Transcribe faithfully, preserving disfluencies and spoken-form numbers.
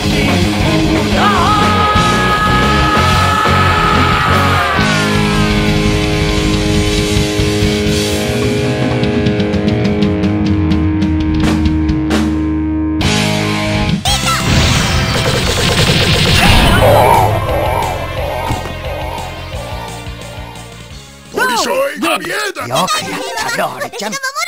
よくやった、ロールちゃん。